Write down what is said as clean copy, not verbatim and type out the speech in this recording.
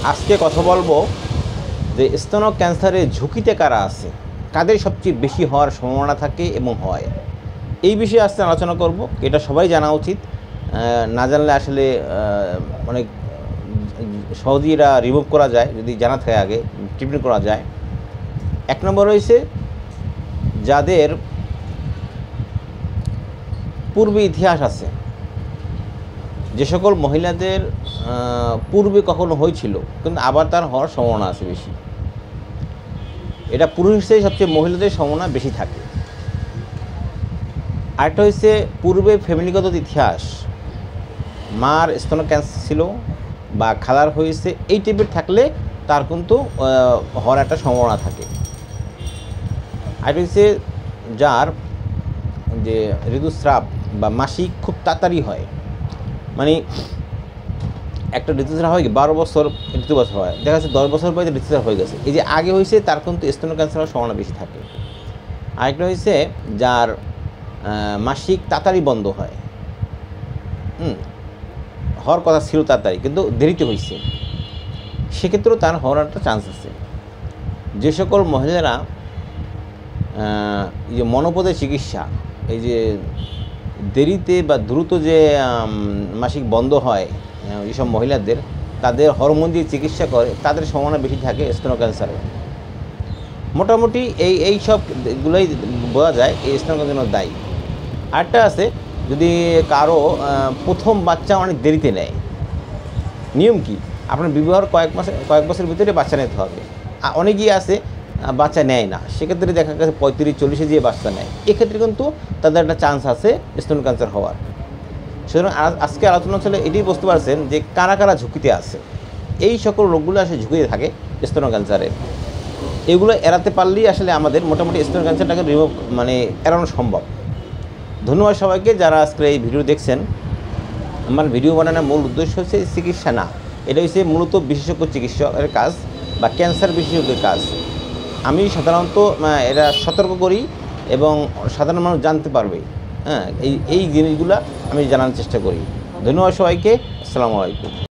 আজকে কথা বলবো যে স্তন ক্যান্সারের ঝুঁকিতে কারা আছে, কাদের সবচেয়ে বেশি হওয়ার সম্ভাবনা থাকে এবং হয়, এই বিষয়ে আজকে আলোচনা করব। এটা সবাই জানা উচিত, না জানলে আসলে অনেক সহজেই এটা রিমুভ করা যায় যদি জানা থাকে, আগে ট্রিটমেন্ট করা যায়। 1 নম্বর হয়েছে যাদের পূর্বে ইতিহাস আছে, যে সকল মহিলাদের পূর্বে কখনো হয়েছিল কিন্তু আবার তার হওয়ার সম্ভাবনা আছে বেশি। এটা পুরুষের চেয়ে সবচেয়ে মহিলাদের সম্ভাবনা বেশি থাকে। আরেকটা হচ্ছে পূর্বে ফ্যামিলিগত ইতিহাস, মার স্তন ক্যান্সার ছিল বা খালার হয়েছে, এই টাইপের থাকলে তার কিন্তু হওয়ার একটা সম্ভাবনা থাকে। আরেকটা হচ্ছে যার যে ঋতুস্রাব বা মাসিক খুব তাড়াতাড়ি হয়, মানে একটা ঋতুস্রাব হয় কি 12 বছর ঋতুবছর হয়, দেখা যাচ্ছে 10 বছর পরে ঋতুস্রাব হয়ে গেছে, এই যে আগে হয়েছে তার কিন্তু স্তন ক্যান্সারের সম্ভাবনা বেশি থাকে। আরেকটা হয়েছে যার মাসিক তাড়াতাড়ি বন্ধ হয়, হওয়ার কথা ছিল তাড়াতাড়ি কিন্তু দেরিতে হয়েছে, সেক্ষেত্রেও তার হওয়ার একটা চান্স আছে। যে সকল মহিলারা এই যে মনোপদের চিকিৎসা, এই যে দেরিতে বা দ্রুত যে মাসিক বন্ধ হয় এইসব মহিলাদের, তাদের হরমোন দিয়ে চিকিৎসা করে, তাদের সম্ভাবনা বেশি থাকে স্তন ক্যান্সারে। মোটামুটি এই সবগুলোই বোঝা যায় এই স্তন ক্যান্সারের দায়ী। আরেকটা আছে, যদি কারো প্রথম বাচ্চা অনেক দেরিতে নেয়, নিয়ম কি, আপনার বিবাহের কয়েক বছরের ভিতরে বাচ্চা নিতে হবে। অনেকেই আছে বাচ্চা নেয় না, সেক্ষেত্রে দেখা গেছে 35-40 দিয়ে বাচ্চা নেয়, এক্ষেত্রে কিন্তু তাদের একটা চান্স আছে স্তন ক্যান্সার হওয়ার। সুতরাং আজকে আলোচনা চলে এটাই বুঝতে পারছেন যে কারা কারা ঝুঁকিতে আছে। এই সকল রোগগুলো আসলে ঝুঁকিতে থাকে স্তন ক্যান্সারের, এগুলো এড়াতে পারলেই আসলে আমাদের মোটামুটি স্তন ক্যান্সারটাকে এড়ানো সম্ভব। ধন্যবাদ সবাইকে যারা আজকে এই ভিডিও দেখছেন। আমার ভিডিও বানানোর মূল উদ্দেশ্য হচ্ছে চিকিৎসা না, এটা হচ্ছে মূলত বিশেষজ্ঞ চিকিৎসকের কাজ বা ক্যান্সার বিশেষজ্ঞের কাজ। আমি সাধারণত এটা সতর্ক করি এবং সাধারণ মানুষ জানতে পারবে, এই জিনিসগুলো আমি জানার চেষ্টা করি। ধন্যবাদ সবাইকে, আসসালামু আলাইকুম।